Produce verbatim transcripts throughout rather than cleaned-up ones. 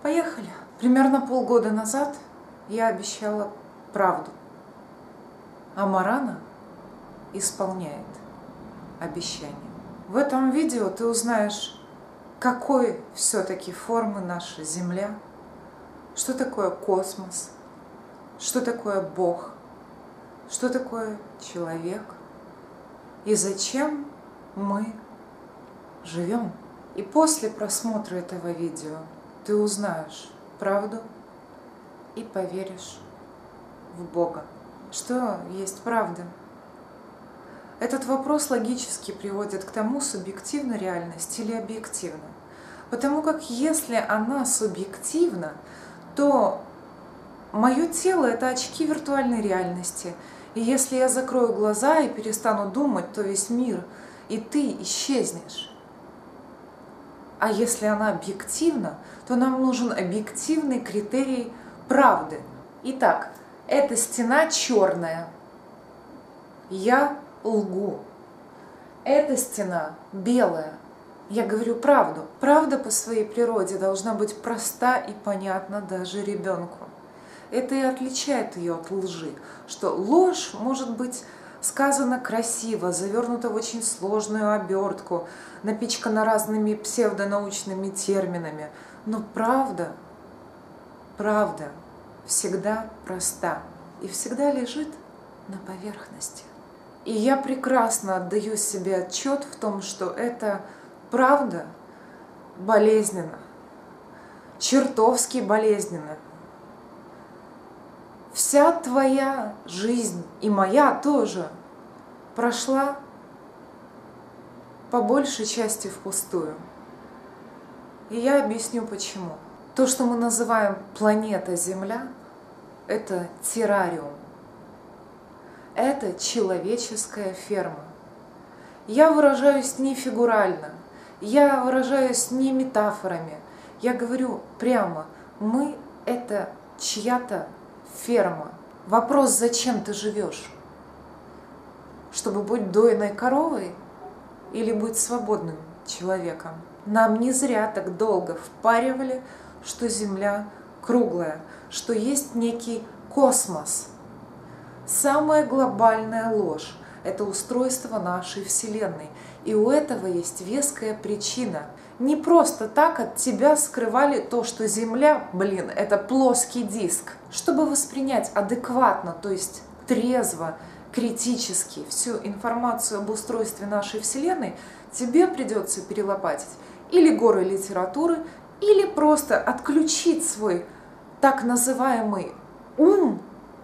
Поехали. Примерно полгода назад я обещала правду, а Марана исполняет обещание. В этом видео ты узнаешь, какой все-таки формы наша Земля, что такое космос, что такое Бог, что такое человек и зачем мы живем. И после просмотра этого видео ты узнаешь правду и поверишь в Бога. Что есть правда? Этот вопрос логически приводит к тому, субъективна реальность или объективна. Потому как если она субъективна, то мое тело – это очки виртуальной реальности. И если я закрою глаза и перестану думать, то весь мир и ты исчезнешь. А если она объективна, то нам нужен объективный критерий правды. Итак, эта стена черная. Я лгу. Эта стена белая. Я говорю правду. Правда по своей природе должна быть проста и понятна даже ребенку. Это и отличает ее от лжи, что ложь может быть сказана красиво, завернута в очень сложную обертку, напичкана разными псевдонаучными терминами. Но правда, правда всегда проста и всегда лежит на поверхности. И я прекрасно отдаю себе отчет в том, что эта правда болезненна, чертовски болезненна. Вся твоя жизнь, и моя тоже, прошла по большей части впустую. И я объясню почему. То, что мы называем планета Земля, это террариум. Это человеческая ферма. Я выражаюсь не фигурально, я выражаюсь не метафорами. Я говорю прямо, мы – это чья-то ферма. Вопрос, зачем ты живешь? Чтобы быть дойной коровой или быть свободным человеком? Нам не зря так долго впаривали, что Земля круглая, что есть некий космос. Самая глобальная ложь – это устройство нашей Вселенной. И у этого есть веская причина. Не просто так от тебя скрывали то, что Земля, блин, это плоский диск. Чтобы воспринять адекватно, то есть трезво, критически всю информацию об устройстве нашей Вселенной, тебе придется перелопатить или горы литературы, или просто отключить свой так называемый ум,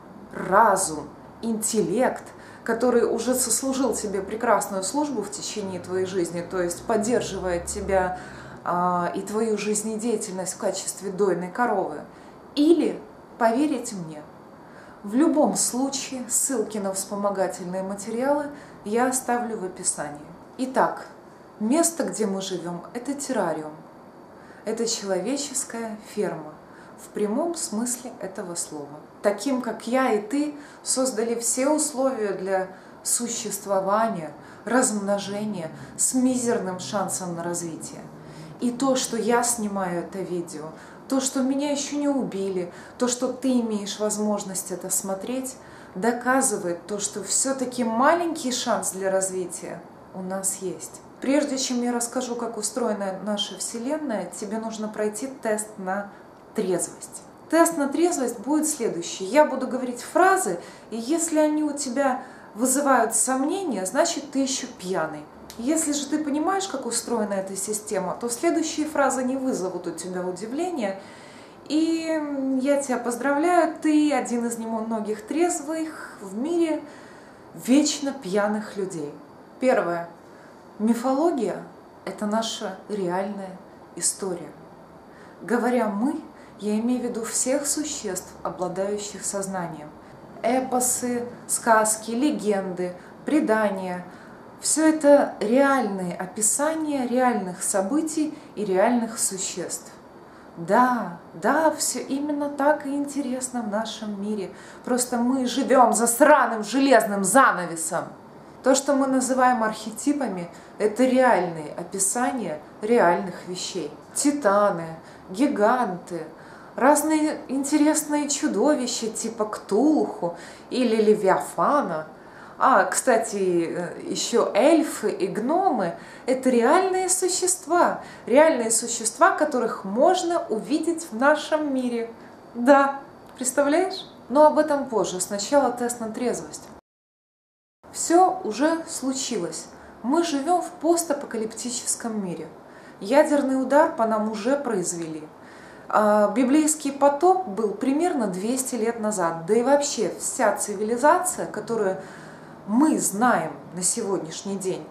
разум, интеллект, который уже сослужил тебе прекрасную службу в течение твоей жизни, то есть поддерживает тебя а, и твою жизнедеятельность в качестве дойной коровы. Или поверить мне. В любом случае ссылки на вспомогательные материалы я оставлю в описании. Итак, место, где мы живем, это террариум. Это человеческая ферма. В прямом смысле этого слова. Таким, как я и ты, создали все условия для существования, размножения с мизерным шансом на развитие. И то, что я снимаю это видео, то, что меня еще не убили, то, что ты имеешь возможность это смотреть, доказывает то, что все-таки маленький шанс для развития у нас есть. Прежде чем я расскажу, как устроена наша Вселенная, тебе нужно пройти тест на трезвость. Тест на трезвость будет следующий. Я буду говорить фразы, и если они у тебя вызывают сомнения, значит ты еще пьяный. Если же ты понимаешь, как устроена эта система, то следующие фразы не вызовут у тебя удивления. И я тебя поздравляю, ты один из немногих трезвых в мире вечно пьяных людей. Первое. Мифология – это наша реальная история. Говоря «мы», я имею в виду всех существ, обладающих сознанием. Эпосы, сказки, легенды, предания – все это реальные описания реальных событий и реальных существ. Да, да, все именно так и интересно в нашем мире. Просто мы живем за сраным железным занавесом. То, что мы называем архетипами, это реальные описания реальных вещей. Титаны, гиганты, разные интересные чудовища типа Ктулху или Левиафана. А, кстати, еще эльфы и гномы – это реальные существа, реальные существа, которых можно увидеть в нашем мире. Да, представляешь? Но об этом позже, сначала тест на трезвость. Все уже случилось. Мы живем в постапокалиптическом мире. Ядерный удар по нам уже произвели. Библейский потоп был примерно двести лет назад. Да и вообще вся цивилизация, которую мы знаем на сегодняшний день,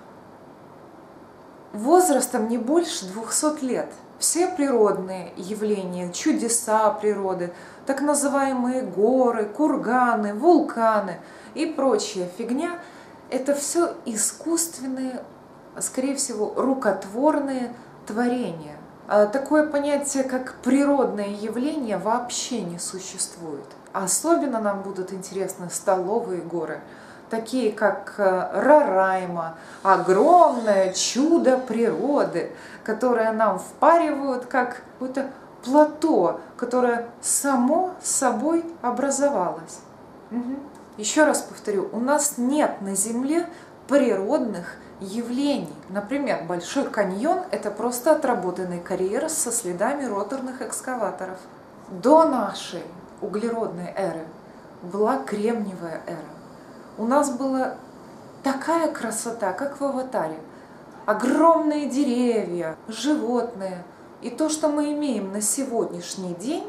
возрастом не больше двухсот лет. Все природные явления, чудеса природы, так называемые горы, курганы, вулканы и прочая фигня, это все искусственные, скорее всего, рукотворные творения. Такое понятие, как природное явление, вообще не существует. Особенно нам будут интересны столовые горы, такие как Рарайма, огромное чудо природы, которое нам впаривают как какое-то плато, которое само собой образовалось. Угу. Еще раз повторю, у нас нет на Земле природных явлений. Например, Большой каньон – это просто отработанный карьер со следами роторных экскаваторов. До нашей углеродной эры была кремниевая эра. У нас была такая красота, как в «Аватаре». Огромные деревья, животные. И то, что мы имеем на сегодняшний день,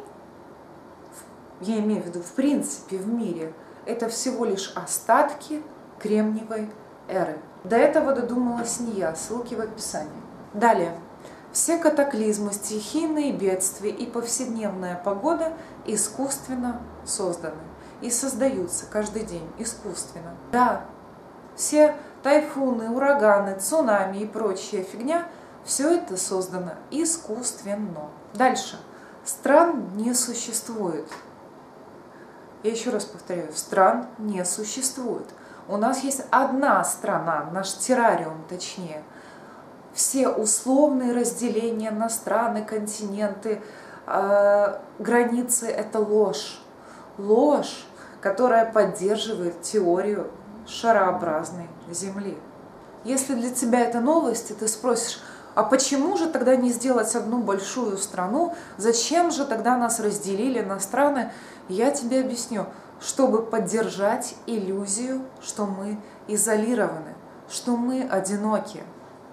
я имею в виду в принципе в мире, это всего лишь остатки кремниевой эры. До этого додумалась не я, ссылки в описании. Далее. Все катаклизмы, стихийные бедствия и повседневная погода искусственно созданы. И создаются каждый день искусственно. Да, все тайфуны, ураганы, цунами и прочая фигня, все это создано искусственно. Дальше. Стран не существует. Я еще раз повторяю, стран не существует. У нас есть одна страна, наш террариум точнее. Все условные разделения на страны, континенты, э, границы – это ложь. Ложь, которая поддерживает теорию шарообразной Земли. Если для тебя это новость, и ты спросишь, а почему же тогда не сделать одну большую страну? Зачем же тогда нас разделили на страны? Я тебе объясню, чтобы поддержать иллюзию, что мы изолированы, что мы одиноки.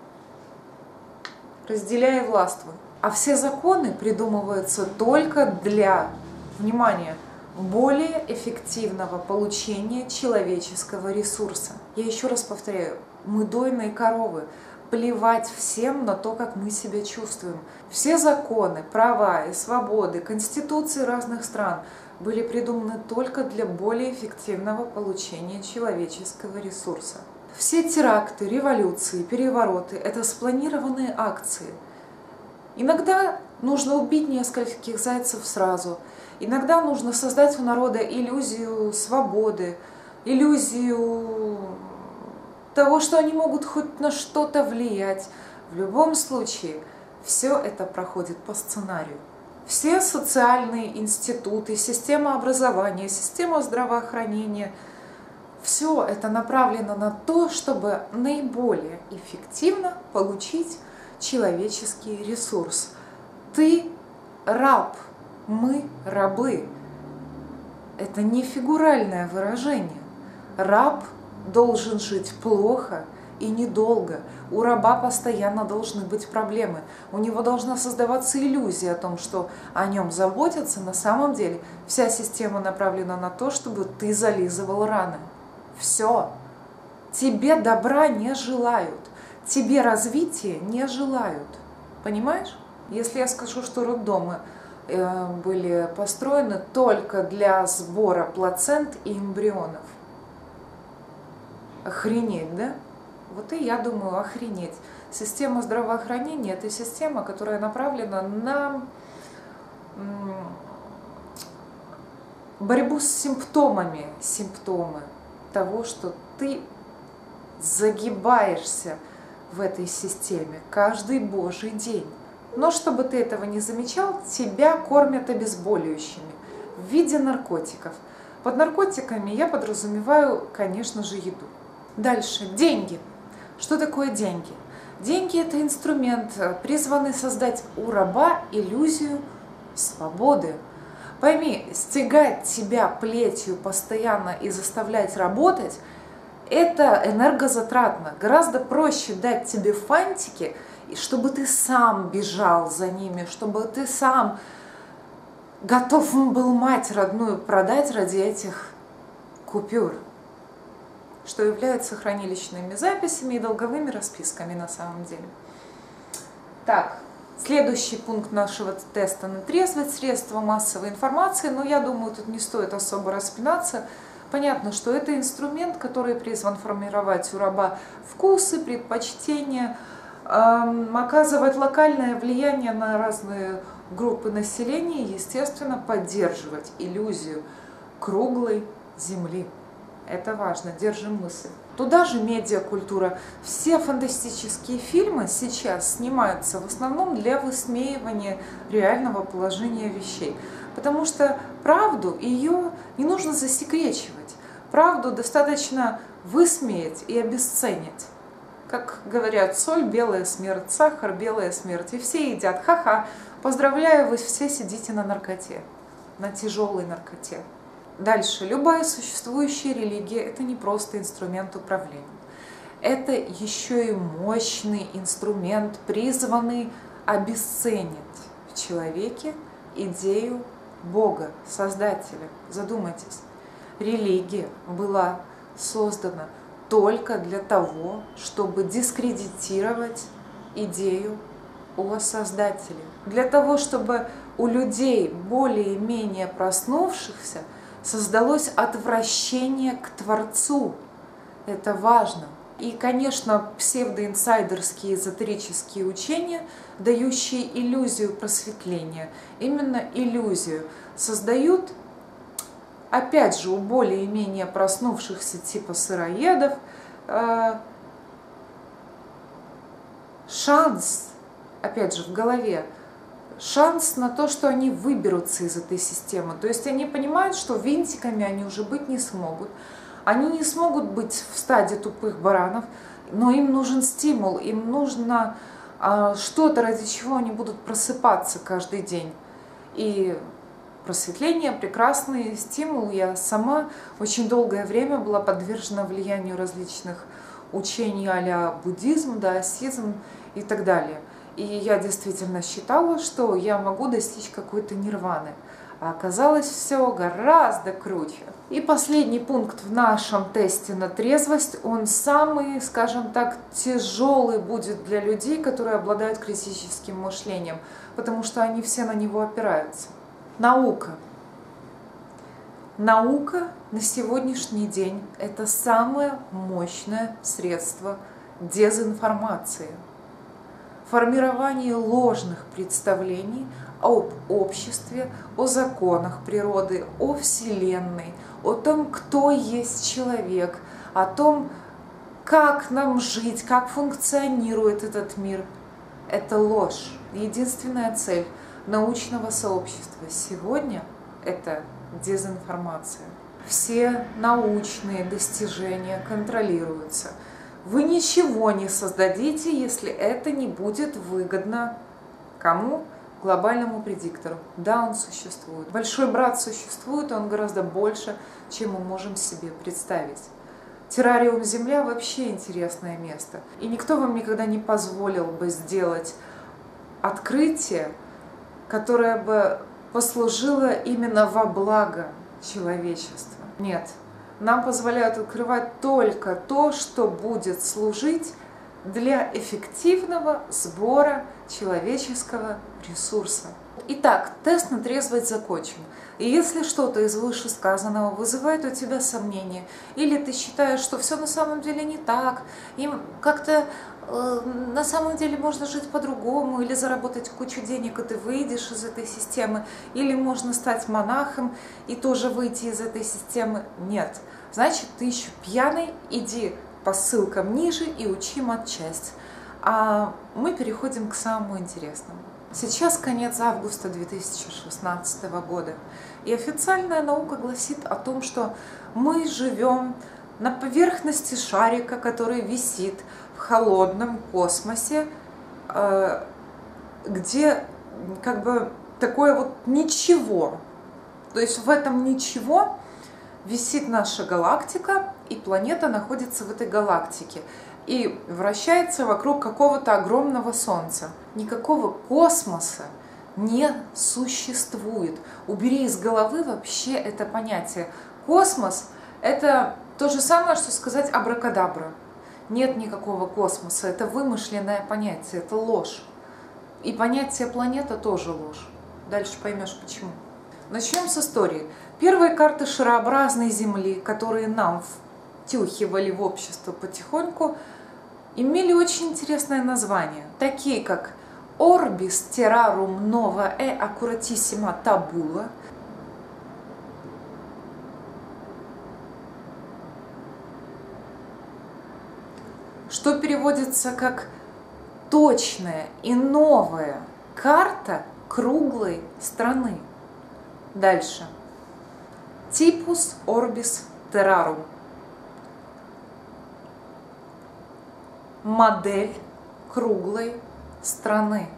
Разделяй и властвуй. А все законы придумываются только для, внимание, более эффективного получения человеческого ресурса. Я еще раз повторяю, мы дойные коровы. Плевать всем на то, как мы себя чувствуем. Все законы, права и свободы, конституции разных стран были придуманы только для более эффективного получения человеческого ресурса. Все теракты, революции, перевороты – это спланированные акции. Иногда нужно убить нескольких зайцев сразу. Иногда нужно создать у народа иллюзию свободы, иллюзию того, что они могут хоть на что-то влиять. В любом случае, все это проходит по сценарию. Все социальные институты, система образования, система здравоохранения, все это направлено на то, чтобы наиболее эффективно получить человеческий ресурс. Ты раб, мы рабы. Это не фигуральное выражение. Раб должен жить плохо и недолго. У раба постоянно должны быть проблемы. У него должна создаваться иллюзия о том, что о нем заботятся. На самом деле вся система направлена на то, чтобы ты зализывал раны. Все. Тебе добра не желают. Тебе развития не желают. Понимаешь? Если я скажу, что роддомы были построены только для сбора плацент и эмбрионов. Охренеть, да? Вот и я думаю, охренеть. Система здравоохранения – это система, которая направлена на борьбу с симптомами. Симптомы того, что ты загибаешься в этой системе каждый божий день. Но чтобы ты этого не замечал, тебя кормят обезболивающими в виде наркотиков. Под наркотиками я подразумеваю, конечно же, еду. Дальше. Деньги. Что такое деньги? Деньги – это инструмент, призванный создать у раба иллюзию свободы. Пойми, стягать тебя плетью постоянно и заставлять работать – это энергозатратно. Гораздо проще дать тебе фантики, чтобы ты сам бежал за ними, чтобы ты сам готов был мать родную продать ради этих купюр, что являются хранилищными записями и долговыми расписками на самом деле. Так, следующий пункт нашего теста на трезвость – средства массовой информации, но я думаю, тут не стоит особо распинаться. Понятно, что это инструмент, который призван формировать у раба вкусы, предпочтения, эм, оказывать локальное влияние на разные группы населения и, естественно, поддерживать иллюзию круглой земли. Это важно, держим мысль. Туда же медиакультура. Все фантастические фильмы сейчас снимаются в основном для высмеивания реального положения вещей. Потому что правду ее не нужно засекречивать. Правду достаточно высмеять и обесценить. Как говорят, соль, белая смерть, сахар, белая смерть. И все едят. Ха-ха. Поздравляю, вы все сидите на наркоте, на тяжелой наркоте. Дальше. Любая существующая религия – это не просто инструмент управления. Это еще и мощный инструмент, призванный обесценить в человеке идею Бога, Создателя. Задумайтесь. Религия была создана только для того, чтобы дискредитировать идею о Создателе. Для того, чтобы у людей, более-менее проснувшихся, создалось отвращение к Творцу. Это важно. И, конечно, псевдоинсайдерские эзотерические учения, дающие иллюзию просветления, именно иллюзию, создают, опять же, у более-менее проснувшихся типа сыроедов, э, шанс, опять же, в голове, шанс на то, что они выберутся из этой системы. То есть они понимают, что винтиками они уже быть не смогут. Они не смогут быть в стаде тупых баранов, но им нужен стимул, им нужно а, что-то, ради чего они будут просыпаться каждый день. И просветление – прекрасный стимул. Я сама очень долгое время была подвержена влиянию различных учений а-ля буддизм, даосизм и так далее. И я действительно считала, что я могу достичь какой-то нирваны. А оказалось все гораздо круче. И последний пункт в нашем тесте на трезвость, он самый, скажем так, тяжелый будет для людей, которые обладают критическим мышлением, потому что они все на него опираются. Наука. Наука на сегодняшний день – это самое мощное средство дезинформации. Формирование ложных представлений об обществе, о законах природы, о Вселенной, о том, кто есть человек, о том, как нам жить, как функционирует этот мир. Это ложь. Единственная цель научного сообщества сегодня – это дезинформация. Все научные достижения контролируются. Вы ничего не создадите, если это не будет выгодно кому? Глобальному предиктору. Да, он существует. Большой брат существует, он гораздо больше, чем мы можем себе представить. Террариум Земля вообще интересное место. И никто вам никогда не позволил бы сделать открытие, которое бы послужило именно во благо человечества. Нет. Нам позволяют открывать только то, что будет служить для эффективного сбора человеческого ресурса. Итак, тест на трезвость закончен. И если что-то из вышесказанного вызывает у тебя сомнения, или ты считаешь, что все на самом деле не так, им как-то э, на самом деле можно жить по-другому, или заработать кучу денег, и ты выйдешь из этой системы, или можно стать монахом и тоже выйти из этой системы, нет. Значит, ты еще пьяный, иди по ссылкам ниже и учи матчасть. А мы переходим к самому интересному. Сейчас конец августа две тысячи шестнадцатого года, и официальная наука гласит о том, что мы живем на поверхности шарика, который висит в холодном космосе, где как бы такое вот ничего. То есть в этом ничего висит наша галактика, и планета находится в этой галактике и вращается вокруг какого-то огромного Солнца. Никакого космоса не существует. Убери из головы вообще это понятие. Космос – это то же самое, что сказать абракадабра. Нет никакого космоса, это вымышленное понятие, это ложь. И понятие планета тоже ложь. Дальше поймешь почему. Начнем с истории. Первые карты шарообразной Земли, которые нам втюхивали в общество потихоньку, имели очень интересное название, такие как Orbis Terrarum Nova e Accuratissima Tabula, что переводится как точная и новая карта круглой страны. Дальше. Typus Orbis Terrarum. Модель круглой страны.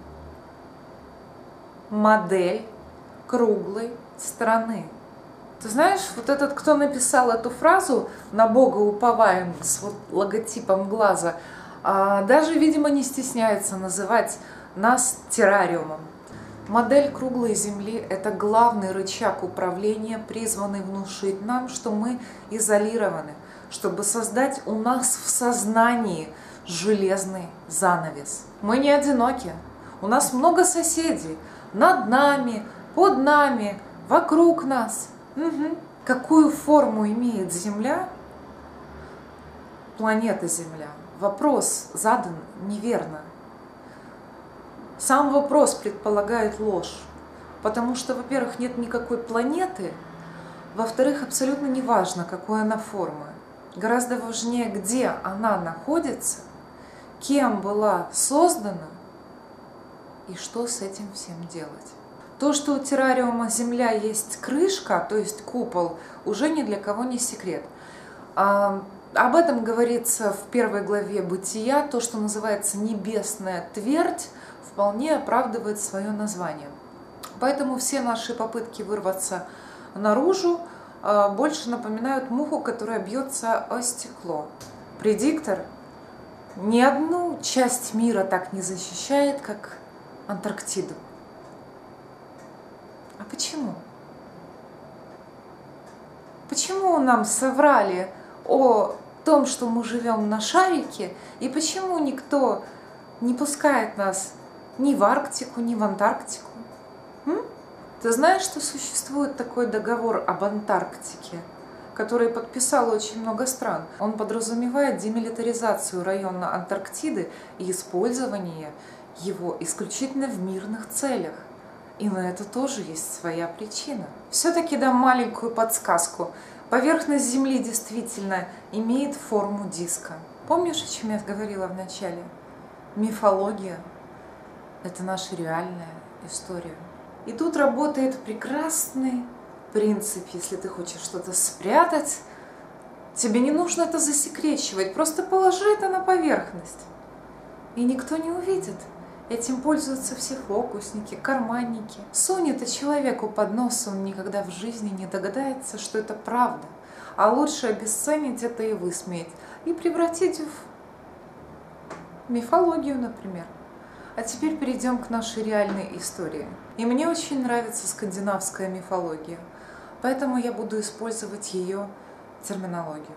Модель круглой страны. Ты знаешь, вот этот, кто написал эту фразу «на Бога уповаем» с вот логотипом глаза, даже, видимо, не стесняется называть нас террариумом. Модель круглой Земли – это главный рычаг управления, призванный внушить нам, что мы изолированы, чтобы создать у нас в сознании железный занавес. Мы не одиноки, у нас много соседей, над нами, под нами, вокруг нас. Угу. Какую форму имеет Земля, планета Земля? Вопрос задан неверно. Сам вопрос предполагает ложь, потому что, во-первых, нет никакой планеты, во-вторых, абсолютно не важно, какой она формы. Гораздо важнее, где она находится, кем была создана и что с этим всем делать. То, что у террариума Земля есть крышка, то есть купол, уже ни для кого не секрет. А, об этом говорится в первой главе «Бытия». То, что называется «небесная твердь», вполне оправдывает свое название. Поэтому все наши попытки вырваться наружу а, больше напоминают муху, которая бьется о стекло. Предиктор ни одну часть мира так не защищает, как Антарктиду. А почему? Почему нам соврали о том, что мы живем на шарике, и почему никто не пускает нас ни в Арктику, ни в Антарктику? М? Ты знаешь, что существует такой договор об Антарктике, который подписало очень много стран? Он подразумевает демилитаризацию района Антарктиды и использование его исключительно в мирных целях. И на это тоже есть своя причина. Все-таки дам маленькую подсказку. Поверхность Земли действительно имеет форму диска. Помнишь, о чем я говорила в начале? Мифология – это наша реальная история. И тут работает прекрасный принцип. Если ты хочешь что-то спрятать, тебе не нужно это засекречивать. Просто положи это на поверхность. И никто не увидит. Этим пользуются все фокусники, карманники. Сунь это человеку под нос, он никогда в жизни не догадается, что это правда. А лучше обесценить это и высмеять. И превратить в мифологию, например. А теперь перейдем к нашей реальной истории. И мне очень нравится скандинавская мифология. Поэтому я буду использовать ее терминологию.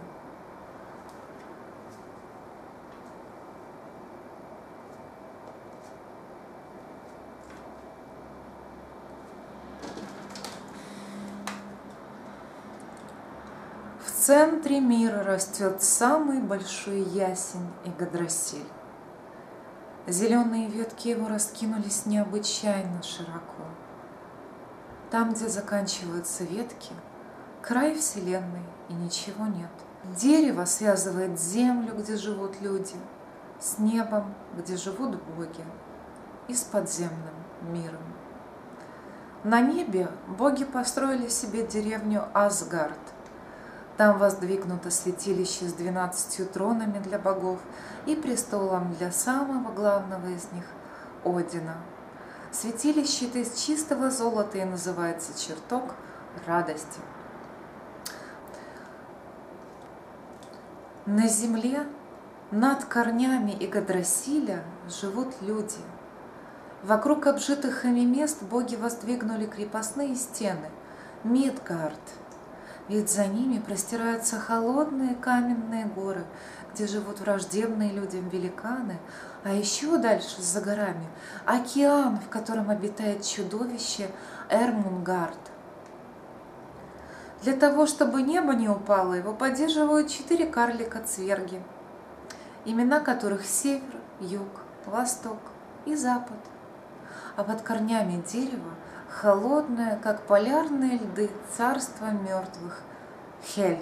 В центре мира растет самый большой ясень Игдрасиль. Зеленые ветки его раскинулись необычайно широко. Там, где заканчиваются ветки, край Вселенной и ничего нет. Дерево связывает землю, где живут люди, с небом, где живут боги, и с подземным миром. На небе боги построили себе деревню Асгард. Там воздвигнуто святилище с двенадцатью тронами для богов и престолом для самого главного из них – Одина. Святилище это из чистого золота и называется чертог радости. На земле над корнями Игдрасиля живут люди. Вокруг обжитых ими мест боги воздвигнули крепостные стены – Мидгард. Ведь за ними простираются холодные каменные горы, где живут враждебные людям великаны, а еще дальше, за горами, океан, в котором обитает чудовище Эрмунгард. Для того, чтобы небо не упало, его поддерживают четыре карлика-цверги, имена которых Север, Юг, Восток и Запад. А под корнями дерева холодное, как полярные льды, царство мертвых Хель.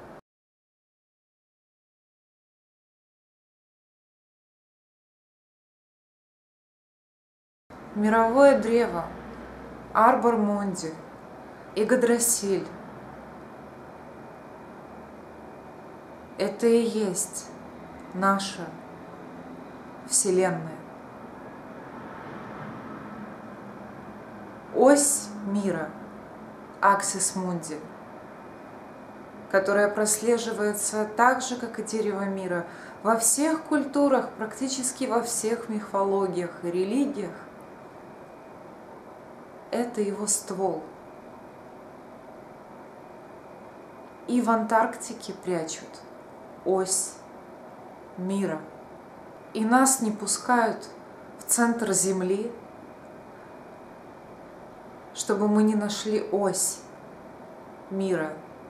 Мировое древо Арбор-Монди, Игдрасиль – это и есть наша Вселенная. Ось мира, Аксис Мунди, которая прослеживается так же, как и дерево мира, во всех культурах, практически во всех мифологиях и религиях, это его ствол. И в Антарктике прячут ось мира. И нас не пускают в центр Земли, чтобы мы не нашли ось мира.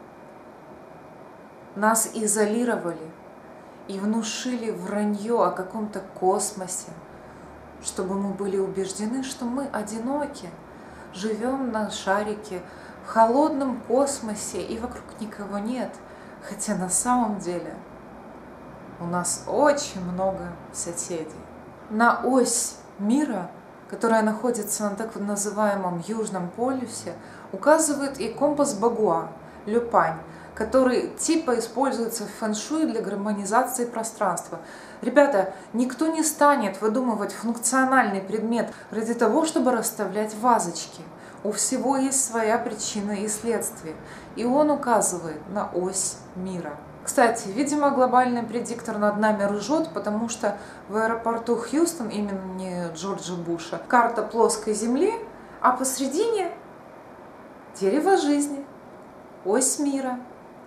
Нас изолировали и внушили вранье о каком-то космосе, чтобы мы были убеждены, что мы одиноки, живем на шарике в холодном космосе и вокруг никого нет, хотя на самом деле у нас очень много соседей. На ось мира, которая находится на так называемом Южном полюсе, указывает и компас Багуа, Люпань, который типа используется в фэн-шуй для гармонизации пространства. Ребята, никто не станет выдумывать функциональный предмет ради того, чтобы расставлять вазочки. У всего есть своя причина и следствие, и он указывает на ось мира. Кстати, видимо, глобальный предиктор над нами ржет, потому что в аэропорту Хьюстон имени Джорджа Буша карта плоской Земли, а посредине дерево жизни, ось мира.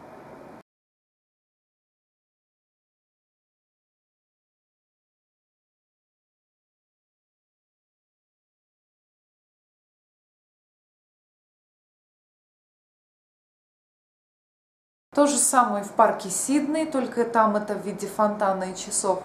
То же самое в парке Сидней, только там это в виде фонтана и часов.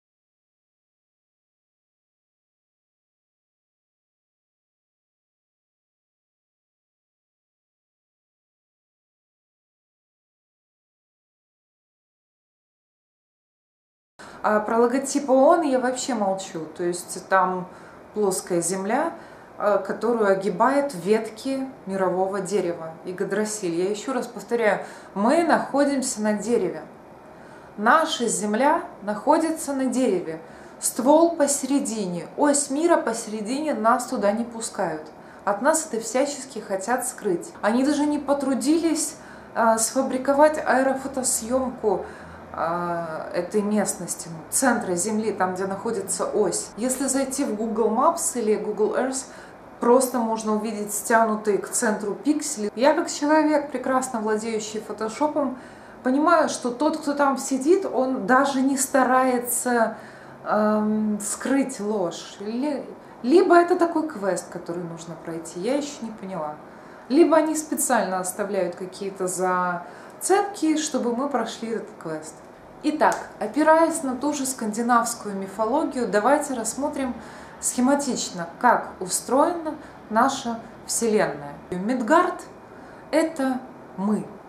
А про логотип ООН я вообще молчу. То есть там плоская земля, которую огибает ветки мирового дерева Игдрасиль. Я еще раз повторяю, мы находимся на дереве. Наша земля находится на дереве. Ствол посередине, ось мира посередине, нас туда не пускают. От нас это всячески хотят скрыть. Они даже не потрудились а, сфабриковать аэрофотосъемку а, этой местности, ну, центра Земли, там, где находится ось. Если зайти в Google Maps или Google Earth, просто можно увидеть стянутые к центру пиксели. Я, как человек, прекрасно владеющий фотошопом, понимаю, что тот, кто там сидит, он даже не старается эм, скрыть ложь. Либо это такой квест, который нужно пройти, я еще не поняла. Либо они специально оставляют какие-то зацепки, чтобы мы прошли этот квест. Итак, опираясь на ту же скандинавскую мифологию, давайте рассмотрим схематично, как устроена наша Вселенная. Мидгард – это мы.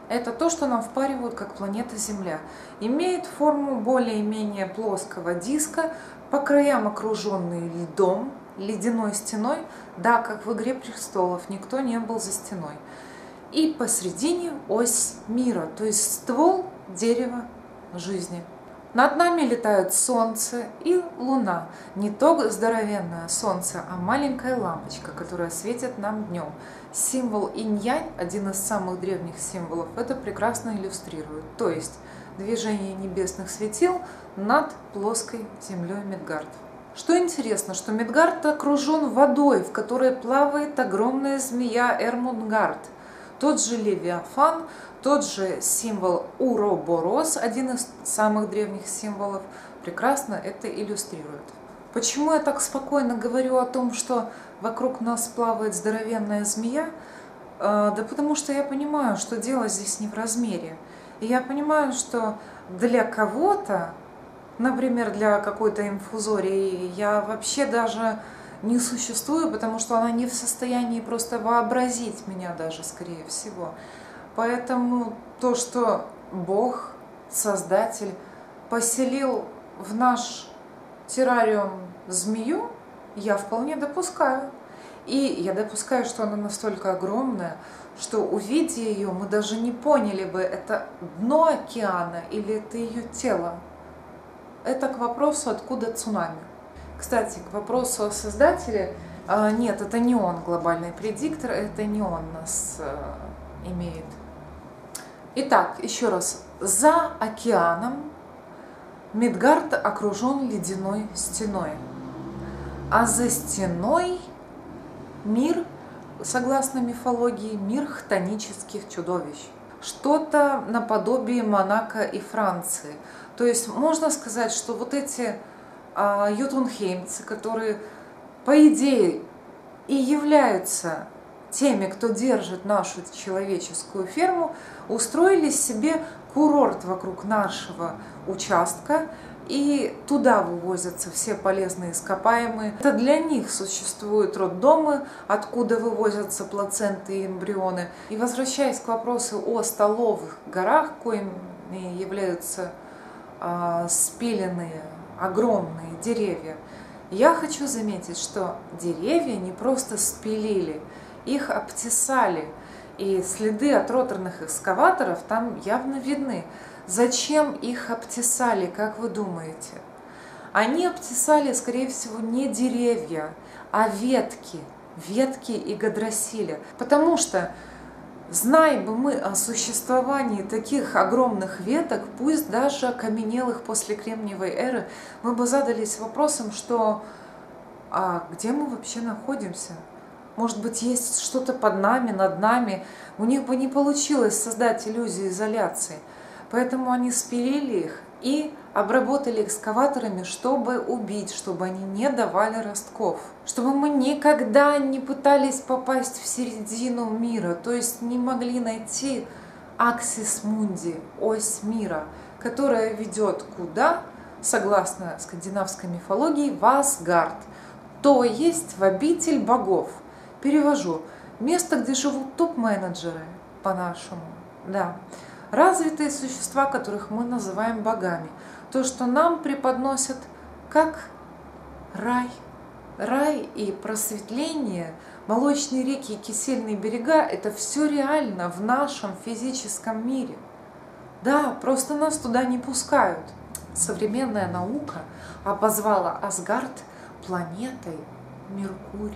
Это то, что нам впаривают как планета Земля. Имеет форму более-менее плоского диска, по краям окруженный льдом, ледяной стеной, да, как в «Игре престолов», никто не был за стеной. И посредине ось мира, то есть ствол дерева жизни. Над нами летают Солнце и Луна. Не то здоровенное Солнце, а маленькая лампочка, которая светит нам днем. Символ инь-янь, один из самых древних символов, это прекрасно иллюстрирует. То есть движение небесных светил над плоской землей Мидгард. Что интересно, что Мидгард окружен водой, в которой плавает огромная змея Эрмунганд. Тот же Левиафан, тот же символ Уроборос, один из самых древних символов, прекрасно это иллюстрирует. Почему я так спокойно говорю о том, что вокруг нас плавает здоровенная змея? Да потому что я понимаю, что дело здесь не в размере. И я понимаю, что для кого-то, например, для какой-то инфузории, я вообще даже не существую, потому что она не в состоянии просто вообразить меня даже, скорее всего. Поэтому то, что Бог, Создатель, поселил в наш террариум змею, я вполне допускаю. И я допускаю, что она настолько огромная, что, увидя ее, мы даже не поняли бы, это дно океана или это ее тело. Это к вопросу, откуда цунами. Кстати, к вопросу о Создателе, нет, это не он глобальный предиктор, это не он нас имеет. Итак, еще раз, за океаном Мидгард окружен ледяной стеной, а за стеной мир, согласно мифологии, мир хтонических чудовищ. Что-то наподобие Монако и Франции. То есть можно сказать, что вот эти а, ютунхеймцы, которые по идее и являются теми, кто держит нашу человеческую ферму, устроили себе курорт вокруг нашего участка, и туда вывозятся все полезные ископаемые. Это для них существуют роддомы, откуда вывозятся плаценты и эмбрионы. И возвращаясь к вопросу о столовых горах, коими являются э, спиленные огромные деревья, я хочу заметить, что деревья не просто спилили, их обтесали, и следы от роторных экскаваторов там явно видны. Зачем их обтесали, как вы думаете? Они обтесали, скорее всего, не деревья, а ветки, ветки Игдрасиля. Потому что, зная бы мы о существовании таких огромных веток, пусть даже окаменелых после Кремниевой эры, мы бы задались вопросом, что а где мы вообще находимся? Может быть, есть что-то под нами, над нами. У них бы не получилось создать иллюзию изоляции. Поэтому они спилили их и обработали экскаваторами, чтобы убить, чтобы они не давали ростков. Чтобы мы никогда не пытались попасть в середину мира, то есть не могли найти аксис мунди, ось мира, которая ведет куда, согласно скандинавской мифологии, в Асгард, то есть в обитель богов. Перевожу. Место, где живут топ-менеджеры, по-нашему. Да. Развитые существа, которых мы называем богами. То, что нам преподносят как рай. Рай и просветление, молочные реки и кисельные берега – это все реально в нашем физическом мире. Да, просто нас туда не пускают. Современная наука обозвала Асгард планетой Меркурий.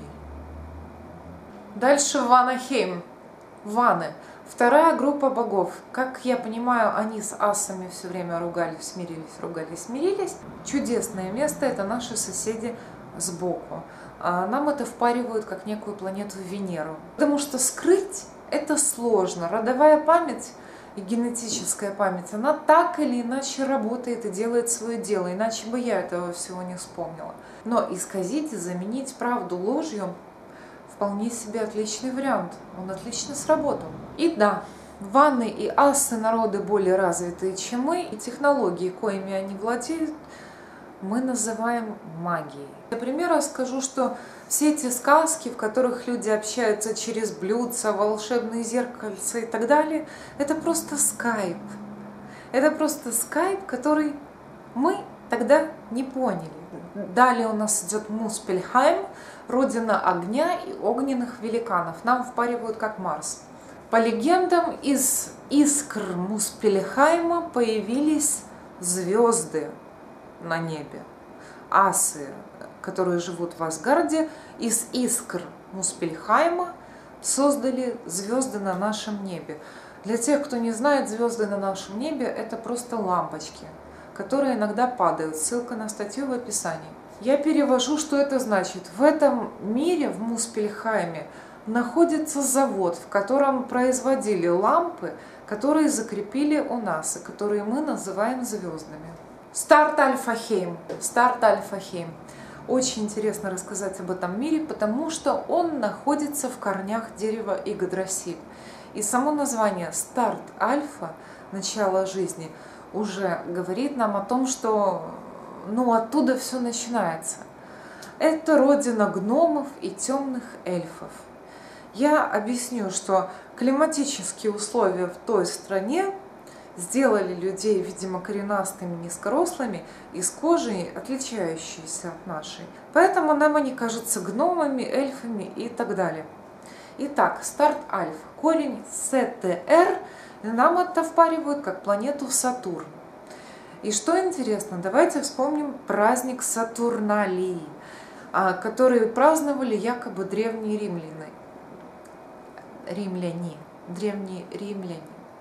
Дальше Ванахейм. Ваны. Вторая группа богов. Как я понимаю, они с асами все время ругались, смирились, ругались, смирились. Чудесное место – это наши соседи сбоку. Нам это впаривают как некую планету Венеру. Потому что скрыть это сложно. Родовая память и генетическая память, она так или иначе работает и делает свое дело. Иначе бы я этого всего не вспомнила. Но исказить и заменить правду ложью – вполне себе отличный вариант, он отлично сработал. И да, ванны и асы народы более развитые, чем мы, и технологии, коими они владеют, мы называем магией. Для примера скажу, что все эти сказки, в которых люди общаются через блюдца, волшебные зеркальца и так далее, это просто скайп. Это просто скайп, который мы тогда не поняли. Далее у нас идет Муспельхайм, родина огня и огненных великанов. Нам впаривают как Марс. По легендам, из искр Муспельхайма появились звезды на небе. Асы, которые живут в Асгарде, из искр Муспельхайма создали звезды на нашем небе. Для тех, кто не знает, звезды на нашем небе – это просто лампочки, которые иногда падают. Ссылка на статью в описании. Я перевожу, что это значит. В этом мире, в Муспельхайме, находится завод, в котором производили лампы, которые закрепили у нас, и которые мы называем звездами. Старт Альфахейм. Старт Альфахейм. Очень интересно рассказать об этом мире, потому что он находится в корнях дерева Игдрасиль. И само название Старт Альфа, начало жизни, уже говорит нам о том, что ну, оттуда все начинается. Это родина гномов и темных эльфов. Я объясню, что климатические условия в той стране сделали людей, видимо, коренастыми, низкорослыми и с кожей, отличающейся от нашей. Поэтому нам они кажутся гномами, эльфами и так далее. Итак, старт Альфа. Корень СТР нам это впаривают как планету Сатурн. И что интересно, давайте вспомним праздник Сатурналии, который праздновали якобы древние римляне. Римляне. Древние римляне.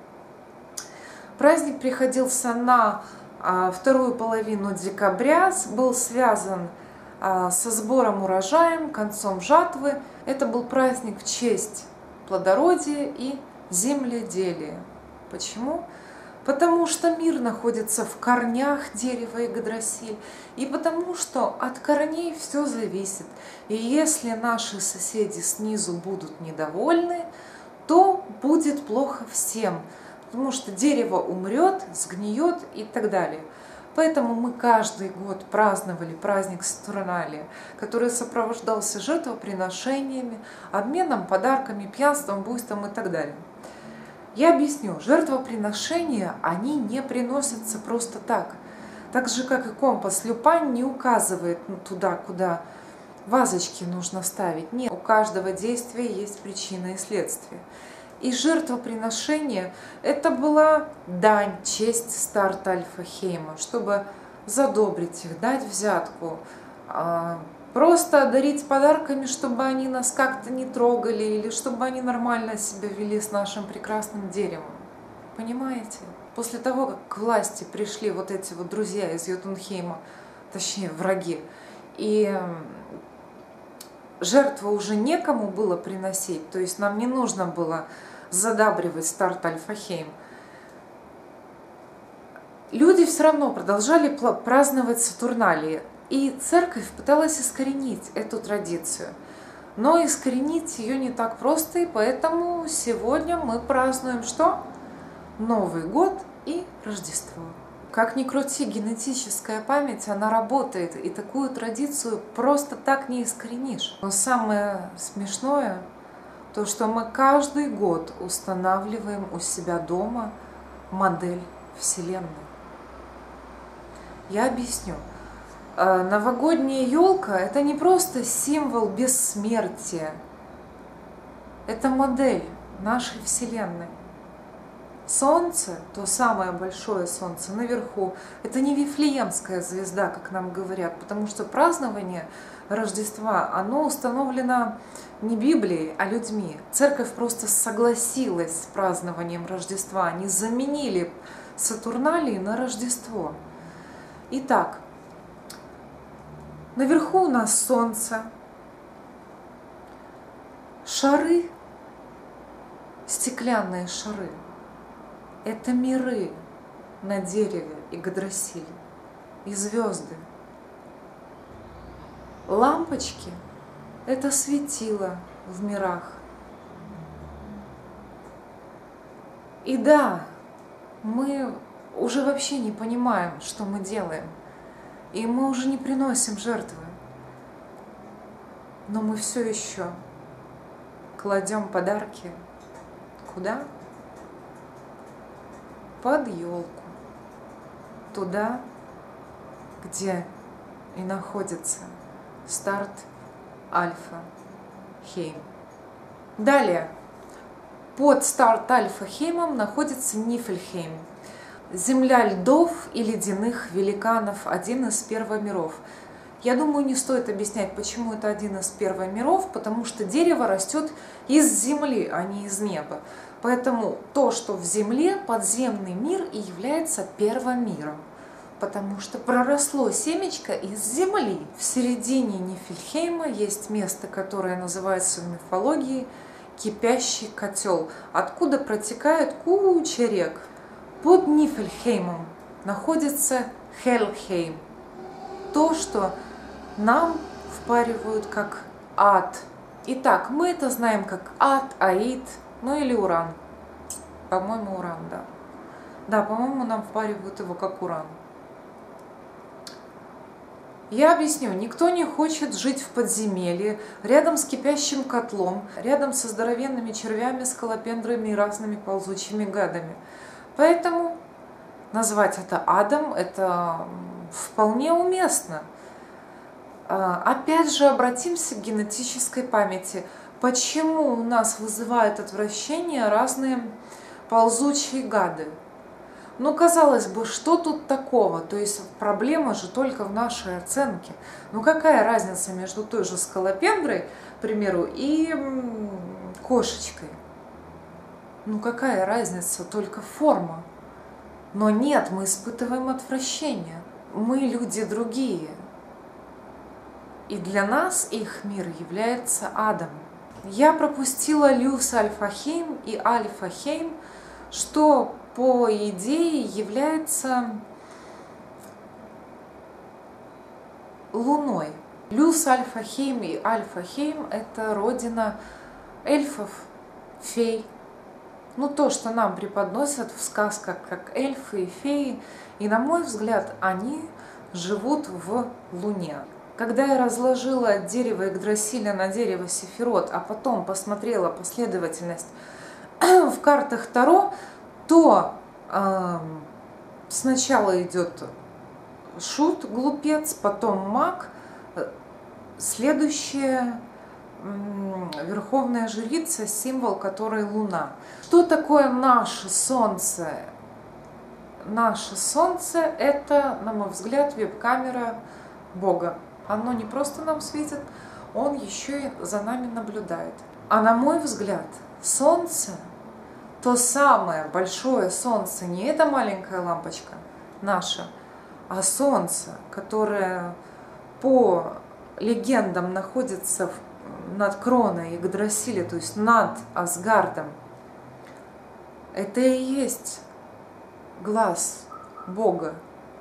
Праздник приходился на вторую половину декабря, был связан со сбором урожаем, концом жатвы. Это был праздник в честь плодородия и земледелия. Почему? Потому что мир находится в корнях дерева Игдрасиль, и потому что от корней все зависит. И если наши соседи снизу будут недовольны, то будет плохо всем, потому что дерево умрет, сгниет и так далее. Поэтому мы каждый год праздновали праздник Сатурналия, который сопровождался жертвоприношениями, обменом подарками, пьянством, буйством и так далее. Я объясню, жертвоприношения, они не приносятся просто так. Так же, как и компас Люпань не указывает туда, куда вазочки нужно ставить. Нет, у каждого действия есть причина и следствие. И жертвоприношение – это была дань, честь старт Альфахейма, чтобы задобрить их, дать взятку, просто одарить подарками, чтобы они нас как-то не трогали, или чтобы они нормально себя вели с нашим прекрасным деревом. Понимаете? После того, как к власти пришли вот эти вот друзья из Йотунхейма, точнее враги, и жертву уже некому было приносить, то есть нам не нужно было задабривать старт Альфахейм, люди все равно продолжали праздновать Сатурналии. И церковь пыталась искоренить эту традицию. Но искоренить ее не так просто, и поэтому сегодня мы празднуем что? Новый год и Рождество. Как ни крути, генетическая память, она работает, и такую традицию просто так не искоренишь. Но самое смешное, то что мы каждый год устанавливаем у себя дома модель Вселенной. Я объясню. Новогодняя елка – это не просто символ бессмертия, это модель нашей Вселенной. Солнце, то самое большое солнце наверху, это не Вифлеемская звезда, как нам говорят, потому что празднование Рождества, оно установлено не Библией, а людьми. Церковь просто согласилась с празднованием Рождества, они заменили Сатурналии на Рождество. Итак, наверху у нас солнце, шары, стеклянные шары. Это миры на дереве Игдрасиль и звезды. Лампочки – это светило в мирах. И да, мы уже вообще не понимаем, что мы делаем. И мы уже не приносим жертвы. Но мы все еще кладем подарки куда? Под елку. Туда, где и находится старт Альфа-Хейм. Далее, под старт Альфа-Хеймом находится Нифльхейм. Земля льдов и ледяных великанов, один из первомиров. Я думаю, не стоит объяснять, почему это один из первомиров, потому что дерево растет из земли, а не из неба. Поэтому то, что в земле, подземный мир и является первомиром. Потому что проросло семечко из земли. В середине Нифльхейма есть место, которое называется в мифологии кипящий котел, откуда протекает куча рек. Под Нифльхеймом находится Хельхейм. То, что нам впаривают как ад. Итак, мы это знаем как ад, аид, ну или уран. По-моему, уран, да. Да, по-моему, нам впаривают его как уран. Я объясню, никто не хочет жить в подземелье, рядом с кипящим котлом, рядом со здоровенными червями, скалопендрами и разными ползучими гадами. Поэтому назвать это адом – это вполне уместно. Опять же, обратимся к генетической памяти. Почему у нас вызывают отвращение разные ползучие гады? Ну, казалось бы, что тут такого? То есть проблема же только в нашей оценке. Ну, какая разница между той же скалопендрой, к примеру, и кошечкой? Ну, какая разница? Только форма. Но нет, мы испытываем отвращение. Мы люди другие. И для нас их мир является адом. Я пропустила Люс Альфа-Хейм и Альфа-Хейм, что по идее является Луной. Люс Альфа-Хейм и Альфа-Хейм – это родина эльфов, фей. Ну, то, что нам преподносят в сказках как эльфы и феи. И, на мой взгляд, они живут в Луне. Когда я разложила дерево Игдрасиля на дерево Сефирот, а потом посмотрела последовательность в картах Таро, то э, сначала идет шут, глупец, потом маг, следующая э, верховная жрица, символ которой Луна. Что такое наше Солнце? Наше Солнце – это, на мой взгляд, веб-камера Бога. Оно не просто нам светит, Он еще и за нами наблюдает. А на мой взгляд, Солнце – то самое большое Солнце, не эта маленькая лампочка наша, а Солнце, которое по легендам находится над кроной Игдрасиля, то есть над Асгардом. Это и есть глаз Бога,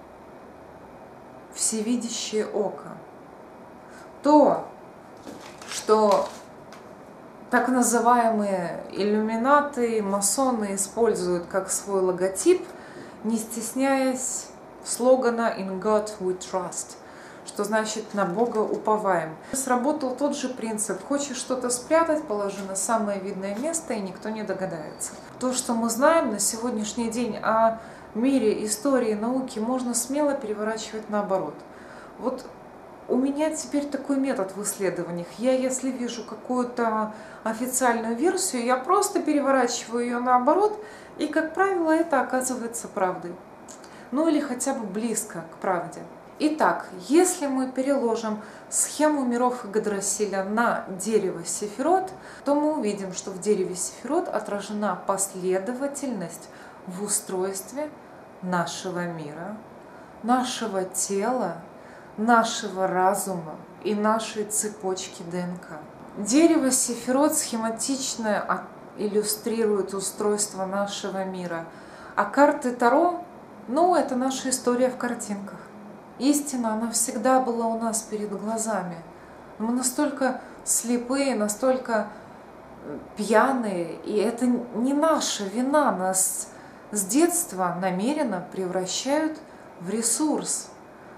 всевидящее око. То, что так называемые иллюминаты, масоны используют как свой логотип, не стесняясь слогана «In God we trust», что значит «на Бога уповаем». Сработал тот же принцип: хочешь что-то спрятать, положи на самое видное место, и никто не догадается. То, что мы знаем на сегодняшний день о мире, истории, науке, можно смело переворачивать наоборот. Вот у меня теперь такой метод в исследованиях. Я, если вижу какую-то официальную версию, я просто переворачиваю ее наоборот, и, как правило, это оказывается правдой. Ну или хотя бы близко к правде. Итак, если мы переложим схему миров Игдрасиля на дерево Сефирот, то мы увидим, что в дереве Сефирот отражена последовательность в устройстве нашего мира, нашего тела, нашего разума и нашей цепочки ДНК. Дерево Сефирот схематично иллюстрирует устройство нашего мира, а карты Таро, ну, это наша история в картинках. Истина, она всегда была у нас перед глазами. Мы настолько слепые, настолько пьяные, и это не наша вина. Нас с детства намеренно превращают в ресурс.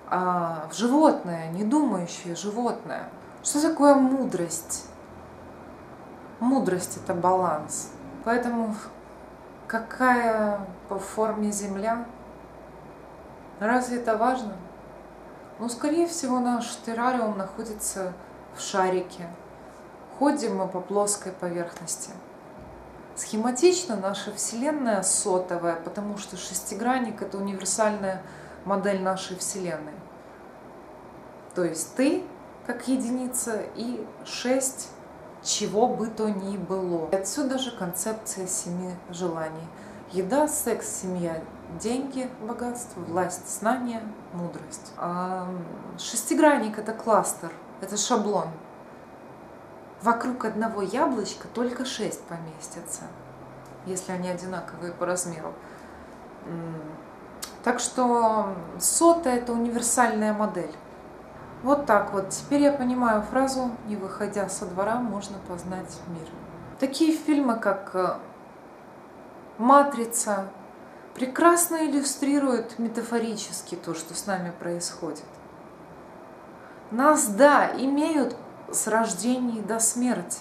а, в животное, не думающее животное. Что такое мудрость? Мудрость – это баланс. Поэтому какая по форме Земля? Разве это важно? Ну, скорее всего, наш террариум находится в шарике. Ходим мы по плоской поверхности. Схематично наша Вселенная сотовая, потому что шестигранник – это универсальная модель нашей Вселенной. То есть ты как единица и шесть чего бы то ни было. И отсюда же концепция семи желаний. Еда, секс, семья, деньги, богатство, власть, знание, мудрость. А шестигранник – это кластер, это шаблон. Вокруг одного яблочка только шесть поместятся, если они одинаковые по размеру. Так что сотая – это универсальная модель. Вот так вот. Теперь я понимаю фразу «не выходя со двора, можно познать мир». Такие фильмы, как «Матрица», прекрасно иллюстрируют метафорически то, что с нами происходит. Нас, да, имеют с рождения до смерти.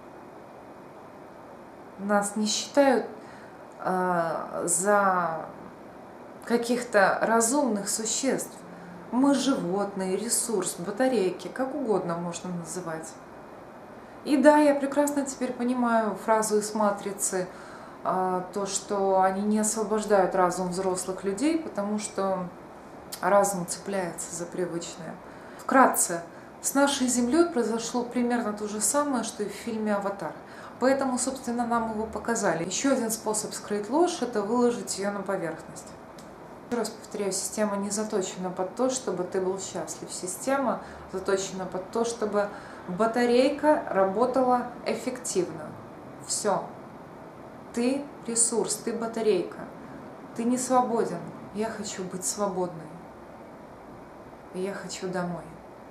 Нас не считают э, за каких-то разумных существ. Мы животные, ресурс, батарейки, как угодно можно называть. И да, я прекрасно теперь понимаю фразу из «Матрицы», то, что они не освобождают разум взрослых людей, потому что разум цепляется за привычное. Вкратце, с нашей Землей произошло примерно то же самое, что и в фильме «Аватар». Поэтому, собственно, нам его показали. Еще один способ скрыть ложь – это выложить ее на поверхность. Еще раз повторяю, система не заточена под то, чтобы ты был счастлив. Система заточена под то, чтобы батарейка работала эффективно. Все. Ты ресурс, ты батарейка. Ты не свободен. Я хочу быть свободной. И я хочу домой.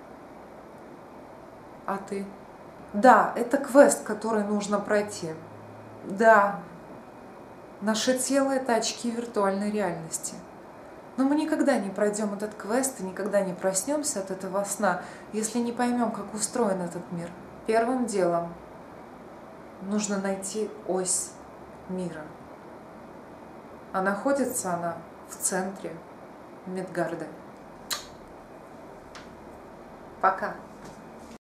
А ты? Да, это квест, который нужно пройти. Да, наше тело – это очки виртуальной реальности. Но мы никогда не пройдем этот квест и никогда не проснемся от этого сна, если не поймем, как устроен этот мир. Первым делом нужно найти ось мира. А находится она в центре Мидгарда. Пока.